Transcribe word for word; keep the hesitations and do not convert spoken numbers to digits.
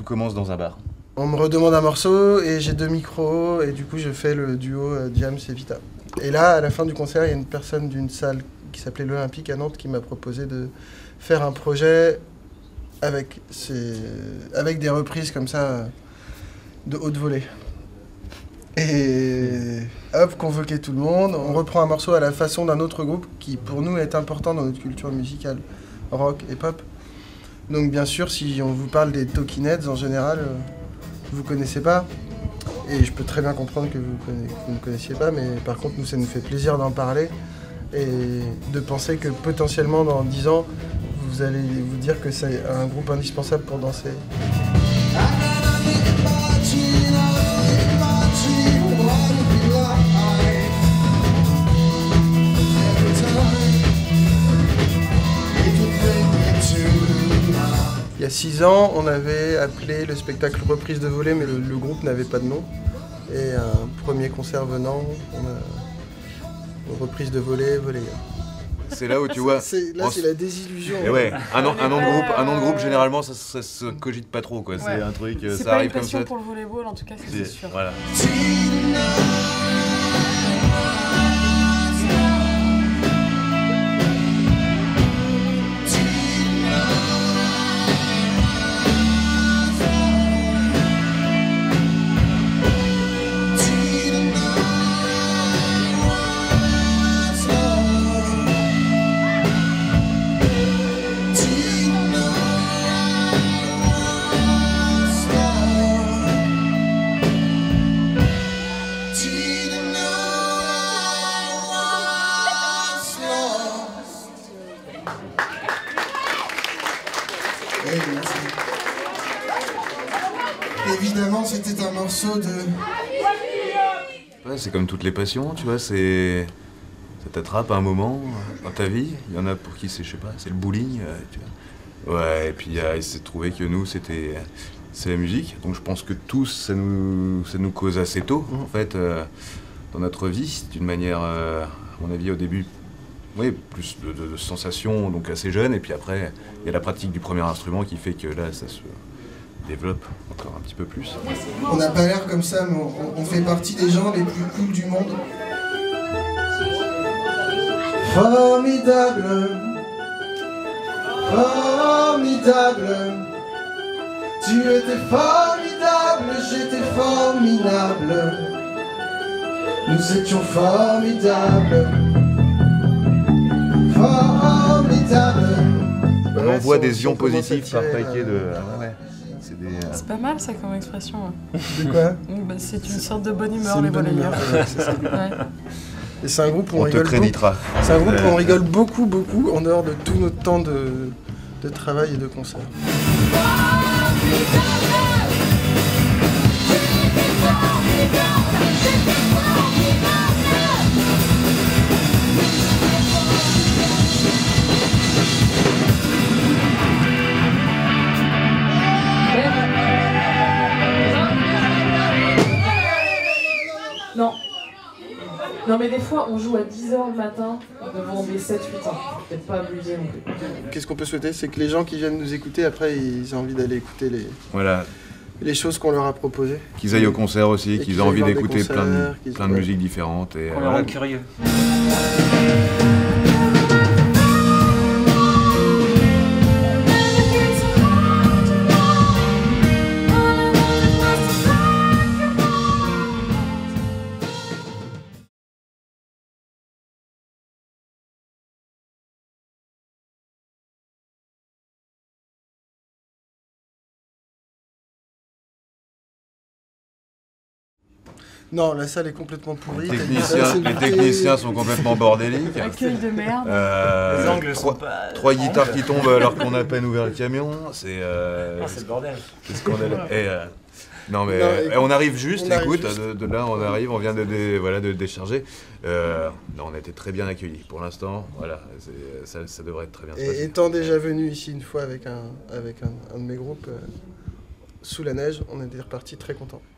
commence dans un bar? On me redemande un morceau et j'ai deux micros et du coup je fais le duo euh, Diams et Vita. Et là, à la fin du concert, il y a une personne d'une salle qui s'appelait l'Olympique à Nantes qui m'a proposé de faire un projet avec, ces... avec des reprises comme ça de haute volée. Et hop, convoquer tout le monde, on reprend un morceau à la façon d'un autre groupe qui pour nous est important dans notre culture musicale, rock et pop. Donc bien sûr, si on vous parle des Talking Heads en général, euh, vous connaissez pas. Et je peux très bien comprendre que vous, conna... que vous ne connaissiez pas, mais par contre nous ça nous fait plaisir d'en parler et de penser que potentiellement dans dix ans, vous allez vous dire que c'est un groupe indispensable pour danser. Il y a six ans, on avait appelé le spectacle Reprise de volée, mais le, le groupe n'avait pas de nom. Et un premier concert venant, on a Reprise de volée, volée. C'est là où tu vois. C'est, là, c'est la désillusion. Et ouais, un nom, un nom de groupe, un nom de groupe généralement, ça, ça se cogite pas trop, quoi. Ouais. C'est un truc, c'est ça arrive comme ça. C'est pas une passion pour le volleyball, en tout cas, c'est, c'est sûr. Voilà. Évidemment, c'était un morceau de... Ouais, c'est comme toutes les passions, tu vois, c'est... Ça t'attrape à un moment dans ta vie. Il y en a pour qui c'est, je sais pas, c'est le bowling, tu vois. Ouais, et puis il s'est trouvé que nous, c'était... C'est la musique. Donc je pense que tous, ça nous, ça nous cause assez tôt, en fait, euh, dans notre vie, d'une manière, euh, à mon avis, au début, oui, plus de, de, de sensations, donc assez jeune, et puis après, il y a la pratique du premier instrument qui fait que là, ça se développe encore un petit peu plus. On n'a pas l'air comme ça, mais on, on fait partie des gens les plus cools du monde. Formidable, formidable, tu étais formidable, j'étais formidable, nous étions formidables, formidables. On envoie des ions positifs par paquet de... Ah ouais. C'est, des, euh... c'est pas mal ça comme expression. De quoi? Bah, c'est une sorte de bonne humeur, les volleyeurs. Ouais, c'est ça. Ouais. Et c'est un groupe où on, on rigole te créditera. Beaucoup. C'est un groupe où on rigole beaucoup, beaucoup, en dehors de tout notre temps de, de travail et de concert. Non. Non mais des fois on joue à dix heures le matin devant des sept huit ans. Peut-être pas abuser non plus. Qu'est-ce qu'on peut souhaiter? C'est que les gens qui viennent nous écouter, après ils ont envie d'aller écouter les, voilà. les choses qu'on leur a proposées. Qu'ils aillent au concert aussi, qu'ils aient envie d'écouter plein de, plein de musiques différentes. Et on leur rend curieux. Non, la salle est complètement pourrie. Les techniciens, les techniciens sont complètement bordéliques. Accueil de merde. Euh, les angles trois, sont pas... Trois guitares qui tombent alors qu'on a à peine ouvert le camion. C'est... Euh, ah, c'est le bordel. C'est scandaleux. Et, euh, non mais non, écoute, on arrive juste, on écoute, arrive juste. De, de là on arrive, on vient de, de, voilà, de décharger. Euh, non, on a été très bien accueillis. Pour l'instant, voilà, ça, ça devrait être très bien. Et étant déjà venu ici une fois avec un, avec un, un de mes groupes, euh, sous la neige, on était reparti très contents.